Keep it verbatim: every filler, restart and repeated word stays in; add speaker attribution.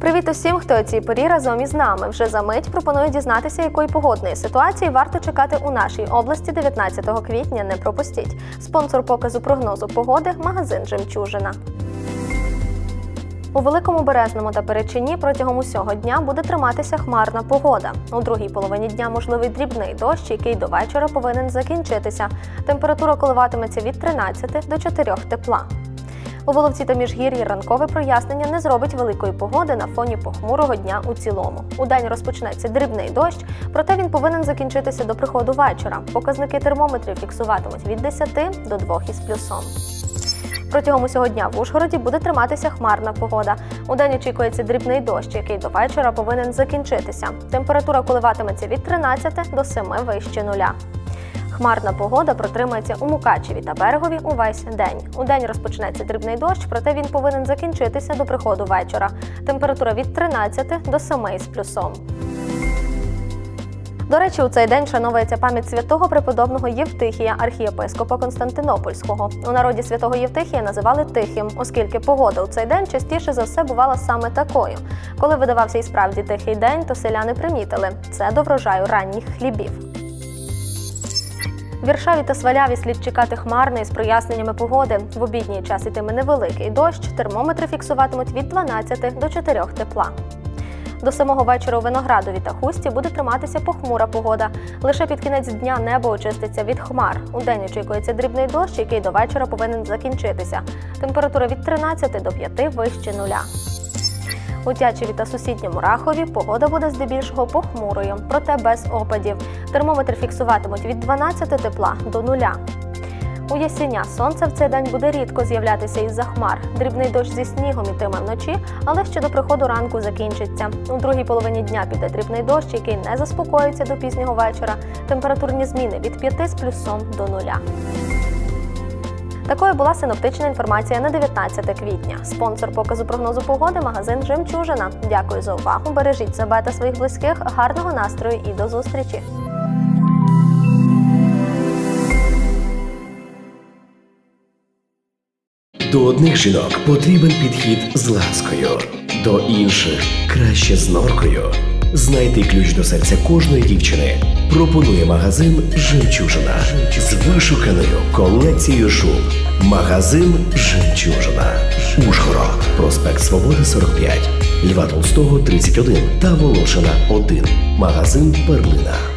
Speaker 1: Привіт усім, хто у цій порі разом із нами. Вже за мить пропоную дізнатися, якої погодної ситуації варто чекати у нашій області дев'ятнадцятого квітня. Не пропустіть. Спонсор показу прогнозу погоди – магазин «Жемчужина». У Великому Березному та Перечині протягом усього дня буде триматися хмарна погода. У другій половині дня можливий дрібний дощ, який до вечора повинен закінчитися. Температура коливатиметься від тринадцяти до чотирьох тепла. У Воловці та Міжгір'ї ранкове прояснення не зробить великої погоди на фоні похмурого дня у цілому. Удень розпочнеться дрібний дощ, проте він повинен закінчитися до приходу вечора. Показники термометрів фіксуватимуть від десяти до двох із плюсом. Протягом усього дня в Ужгороді буде триматися хмарна погода. Удень очікується дрібний дощ, який до вечора повинен закінчитися. Температура коливатиметься від тринадцяти до семи вище нуля. Хмарна погода протримається у Мукачеві та Берегові увесь день. Удень розпочнеться дрібний дощ, проте він повинен закінчитися до приходу вечора. Температура від тринадцяти до семи з плюсом. До речі, у цей день вшановується пам'ять святого преподобного Євтихія, архієпископа Константинопольського. У народі святого Євтихія називали Тихим, оскільки погода у цей день частіше за все бувала саме такою. Коли видавався і справді тихий день, то селяни примітили – це до врожаю ранніх хлібів. В Іршаві та Сваляві слід чекати хмарної з проясненнями погоди. В обідній час йтиме невеликий дощ, термометри фіксуватимуть від дванадцяти до чотирьох тепла. До самого вечора у Виноградові та Хусті буде триматися похмура погода. Лише під кінець дня небо очиститься від хмар. Удень очікується дрібний дощ, який до вечора повинен закінчитися. Температура від тринадцяти до п'яти вище нуля. У Тячеві та сусідньому Рахові погода буде здебільшого похмурою, проте без опадів. Термометри фіксуватимуть від дванадцяти тепла до нуля. У Ясеня сонце в цей день буде рідко з'являтися із-за хмар. Дрібний дощ зі снігом ітиме вночі, але ще до приходу ранку закінчиться. У другій половині дня піде дрібний дощ, який не заспокоїться до пізнього вечора. Температурні зміни від п'яти з плюсом до нуля. Такою була синоптична інформація на дев'ятнадцяте квітня. Спонсор показу прогнозу погоди – магазин «Жемчужина». Дякую за увагу, бережіть себе та своїх близьких, гарного настрою і до зустрічі!
Speaker 2: До одних жінок потрібен підхід з ласкою, до інших – краще з норкою. Знайти ключ до серця кожної дівчини пропонує магазин «Жемчужина» з вишуканою колекцією шуб. Магазин «Жемчужина». Ужгород. Проспект Свободи, сорок п'ять. Льва Толстого, тридцять один. Та Волошина, один. Магазин «Перлина».